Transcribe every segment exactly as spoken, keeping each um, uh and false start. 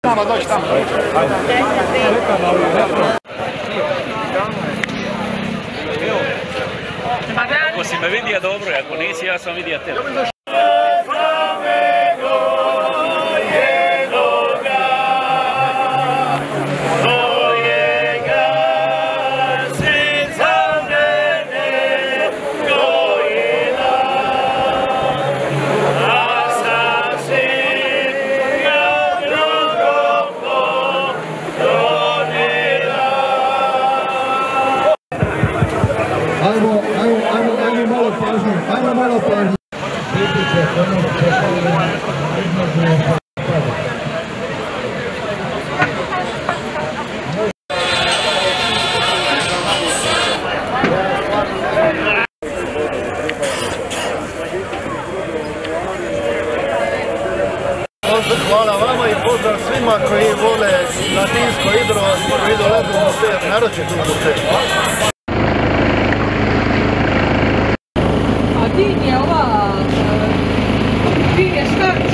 Tamo, dođi tamo. Ako si me vidio dobro, ako nisi, ja sam vidio tebe. Ajmo, ajmo, ajmo, ajmo malo pažnje, ajmo malo pažnje. Hvala vama i pozdrav svima koji vole Latinsko idro, koji idu ledu muzeja, naročito u muzeju. A din je ova, din je start.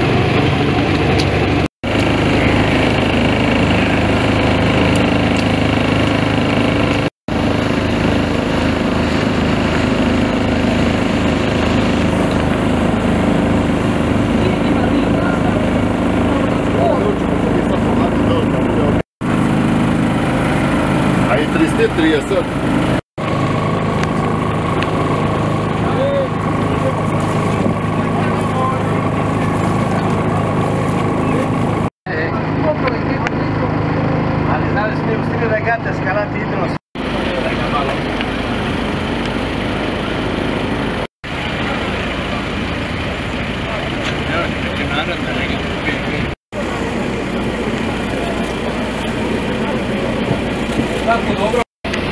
A i trideset trideset. Ali znali ste u stilu regata skalati idro. Tako dobro.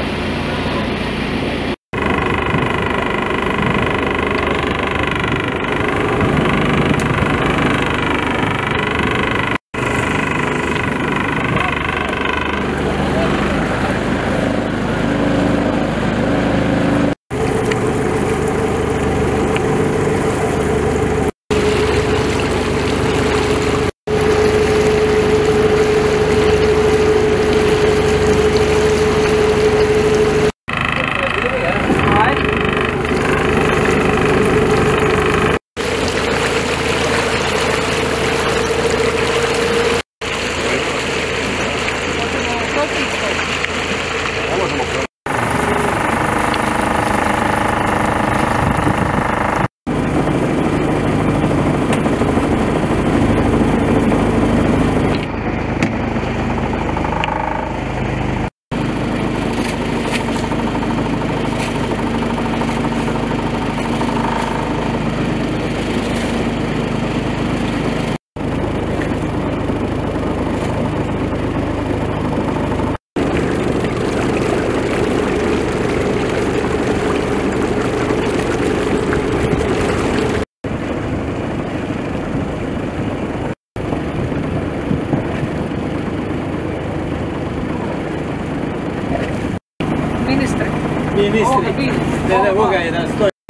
Ministri, ne, ne, ovoga je da stoji.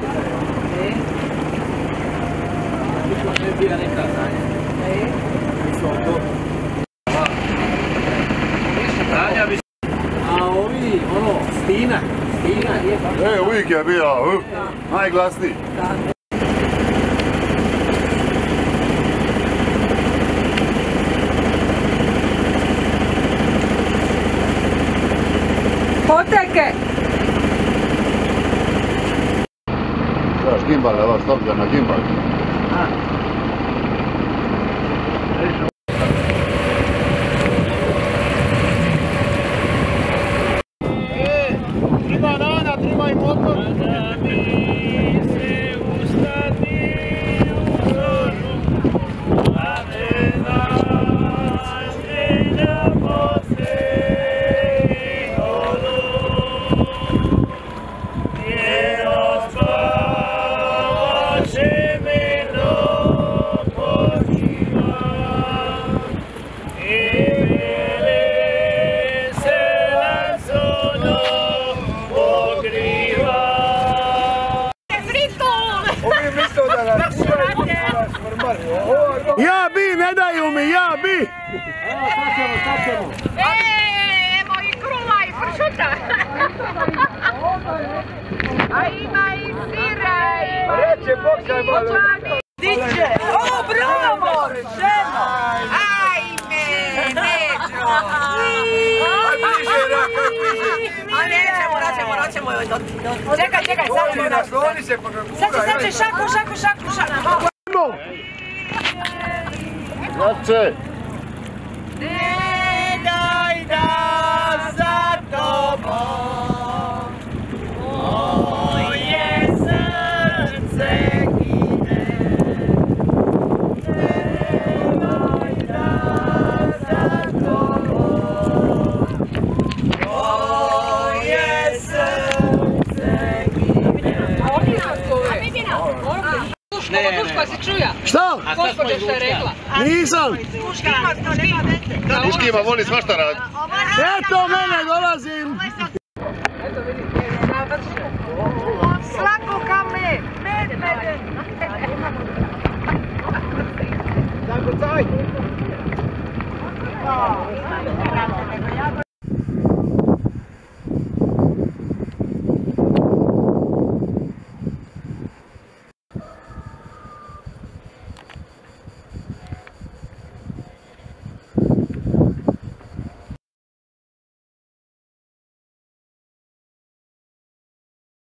Ne bija neka znanja. A ovi, ono, Stina, Stina je pa... E, uvijek je bio, uh, najglasniji. Poteke! Daš gimbal, da vas stavlja na gimbal. E, ima nana, trimaj motor. Evo, sad ćemo, sad ćemo. Eee, evo i krula i pršuta. A ima i sira i... Reće, boksaj malo. Diće, o, bravo, ženo. Ajme, neđo. Aj bliže, raka, bliže. A nećemo, raćemo, raćemo. Čekaj, čekaj, sad ćemo. Nasloni se pa ga gura. Sad će, sad će, šaku, šaku, šaku, šaku. Jače! Ne daj da za tobom moje srce gine. Ne daj da za tobom moje srce gine. A ovdje nas zove. A mi bi nas. Duško, Duško se čuja. Šta? Gospođa što je rekla. Nisam. Duškima voli svašta radi. Eto mene dolazim. Eto vidite,